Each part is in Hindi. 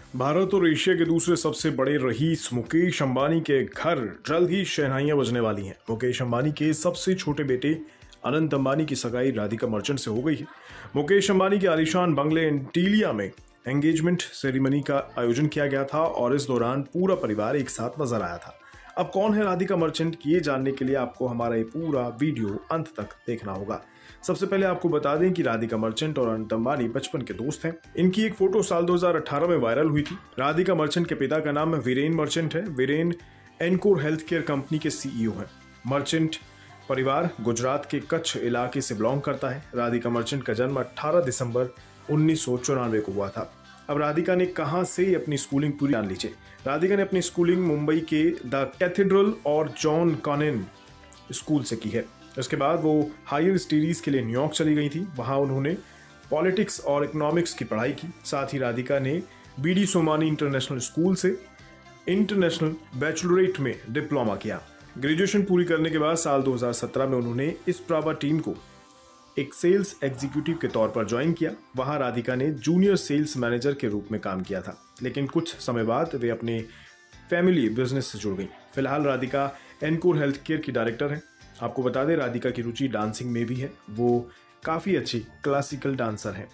भारत और एशिया के दूसरे सबसे बड़े रईस मुकेश अंबानी के घर जल्द ही शहनाइयां बजने वाली हैं। मुकेश अंबानी के सबसे छोटे बेटे अनंत अंबानी की सगाई राधिका मर्चेंट से हो गई है। मुकेश अंबानी के आलीशान बंगले एंटीलिया में एंगेजमेंट सेरेमनी का आयोजन किया गया था और इस दौरान पूरा परिवार एक साथ नजर आया था। अब कौन है राधिका मर्चेंट, ये जानने के लिए आपको हमारा ये पूरा वीडियो अंत तक देखना होगा। सबसे पहले आपको बता दें कि राधिका मर्चेंट और अनंत अंबानी बचपन के दोस्त हैं। इनकी एक फोटो साल 2018 में वायरल हुई थी। राधिका मर्चेंट के पिता का नाम वीरेन मर्चेंट है। Viren Encore health care company के सीईओ हैं। मर्चेंट परिवार गुजरात के कच्छ इलाके से बिलोंग करता है। राधिका मर्चेंट का जन्म 18 दिसंबर 1994 को हुआ था। अब राधिका ने कहां से अपनी स्कूलिंग पूरी जान लीजिए। राधिका ने अपनी स्कूलिंग मुंबई के द कैथेड्रल और जॉन कॉनेन स्कूल से की है। उसके बाद वो हायर स्टडीज के लिए न्यूयॉर्क चली गई थी। वहां उन्होंने पॉलिटिक्स और इकोनॉमिक्स की पढ़ाई की। साथ ही राधिका ने बीडी सोमानी इंटरनेशनल स्कूल से इंटरनेशनल बैचलरेट में डिप्लोमा किया। ग्रेजुएशन पूरी करने के बाद साल 2017 में उन्होंने इस प्रावा टीम को एक सेल्स एग्जीक्यूटिव के तौर पर ज्वाइन किया। वहां राधिका ने जूनियर सेल्स मैनेजर के रूप में काम किया था, लेकिन कुछ समय बाद वे अपने फैमिली बिजनेस से जुड़ गई। फिलहाल राधिका एनकोर हेल्थ केयर की डायरेक्टर है। आपको बता दें राधिका की रुचि डांसिंग में भी है। वो काफी अच्छी क्लासिकल डांसर हैं।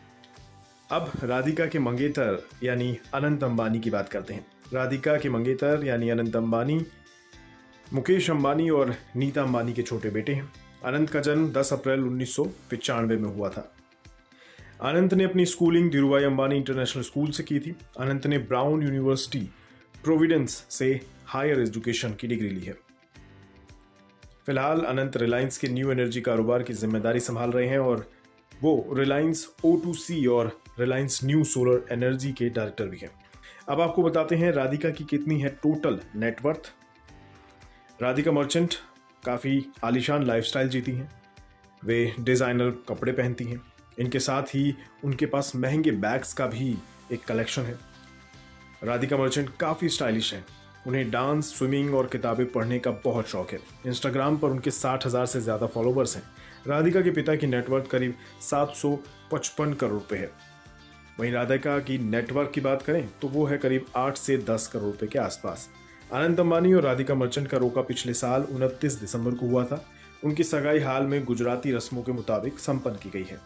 अब राधिका के मंगेतर यानी अनंत अंबानी की बात करते हैं। राधिका के मंगेतर यानी अनंत अंबानी मुकेश अंबानी और नीता अंबानी के छोटे बेटे हैं। अनंत का जन्म 10 अप्रैल 1995 में हुआ था। अनंत ने अपनी schooling Dhirubhai Ambani international school से की थी। अनंत ने ब्राउन यूनिवर्सिटी प्रोविडेंस से हायर एजुकेशन की डिग्री ली है। फिलहाल अनंत रिलायंस के न्यू एनर्जी कारोबार की जिम्मेदारी संभाल रहे हैं और वो रिलायंस O2C और रिलायंस न्यू सोलर एनर्जी के डायरेक्टर भी हैं। अब आपको बताते हैं राधिका की कितनी है टोटल नेटवर्थ। राधिका मर्चेंट काफ़ी आलीशान लाइफस्टाइल जीती हैं। वे डिज़ाइनर कपड़े पहनती हैं। इनके साथ ही उनके पास महंगे बैग्स का भी एक कलेक्शन है। राधिका मर्चेंट काफ़ी स्टाइलिश हैं। उन्हें डांस, स्विमिंग और किताबें पढ़ने का बहुत शौक है। इंस्टाग्राम पर उनके 60,000 से ज़्यादा फॉलोवर्स हैं। राधिका के पिता की नेटवर्थ करीब 755 करोड़ रुपए है। वहीं राधिका की नेटवर्थ की बात करें तो वो है करीब 8 से 10 करोड़ रुपए के आसपास। अनंत अंबानी और राधिका मर्चेंट का रोका पिछले साल 29 दिसंबर को हुआ था। उनकी सगाई हाल में गुजराती रस्मों के मुताबिक संपन्न की गई है।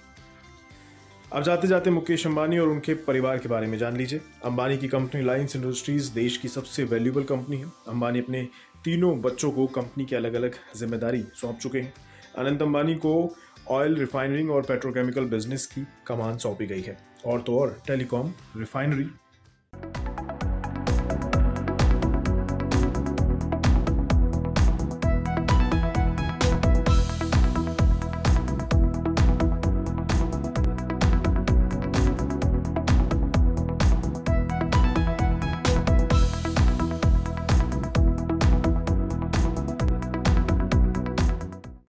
अब जाते जाते मुकेश अंबानी और उनके परिवार के बारे में जान लीजिए। अंबानी की कंपनी रिलायंस इंडस्ट्रीज देश की सबसे वैल्यूएबल कंपनी है। अंबानी अपने तीनों बच्चों को कंपनी की अलग अलग जिम्मेदारी सौंप चुके हैं। अनंत अंबानी को ऑयल रिफाइनरिंग और पेट्रोकेमिकल बिजनेस की कमान सौंपी गई है और तो और टेलीकॉम, रिफाइनरी